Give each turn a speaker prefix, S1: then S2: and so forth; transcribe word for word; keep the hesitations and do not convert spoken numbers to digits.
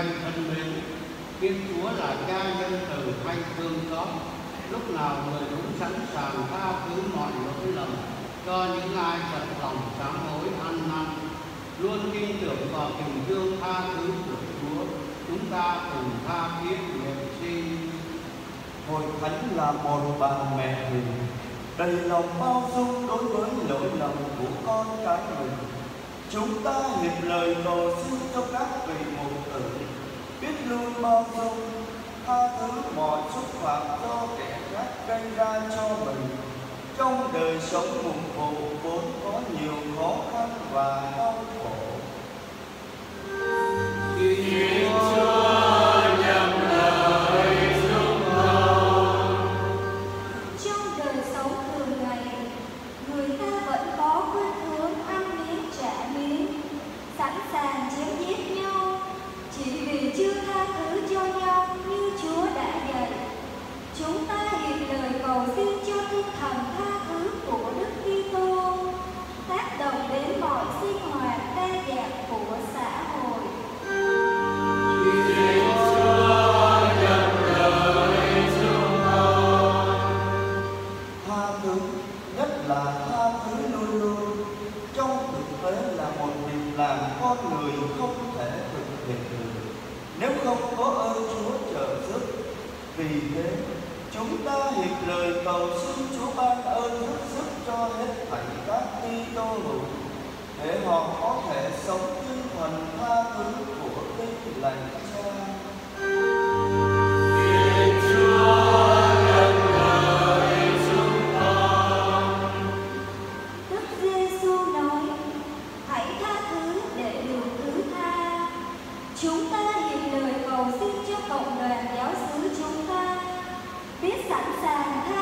S1: em thân mến, biết Chúa là Cha nhân từ hay thương xót, lúc nào người đúng sẵn sàng tha thứ mọi lỗi lầm cho những ai thật lòng sám hối ăn năn. Luôn tin tưởng vào tình thương tha thứ của Chúa, chúng ta cùng tha thiết nguyện xin.
S2: Hội thánh là một bà mẹ hiền, đầy lòng bao dung đối với lỗi lầm của con cái mình. Chúng ta hiệp lời cầu xin cho các vị mục tử biết luôn bao dung, tha thứ mọi xúc phạm do kẻ khác gây ra cho mình. Trong đời sống mùng vụ vốn có nhiều khó khăn và đau khổ.
S1: Xin
S3: Chúa nhậm lời dung hồn.
S4: Trong đời sống thường ngày, người ta vẫn có khuynh hướng ăn miếng trả miếng, sẵn sàng chém giết nhau chỉ vì chưa tha thứ cho nhau như Chúa đã dạy. Chúng ta hiệp lời cầu xin cho tinh thần tha thứ của Đức Kitô tác động đến mọi sinh hoạt đa dạng của xã hội.
S3: Xin Chúa nhậm lời dung hồn.
S2: Tha thứ, nhất là tha thứ luôn luôn, trong thực tế là một việc làm con người không thể thực hiện được nếu không có ơn Chúa trợ giúp. Vì thế, chúng ta hiệp lời cầu xin Chúa ban ơn giúp sức cho hết thảy các Kitô hữu, để họ có thể sống tinh thần tha thứ của Tin Lành Cha.
S3: Xin Chúa nhậm lời dung hồn.
S4: Đức Giêsu nói: hãy tha thứ để được thứ tha. Chúng ta hiệp lời cầu xin cho cộng đoàn giáo xứ chúng ta biết sẵn sàng tha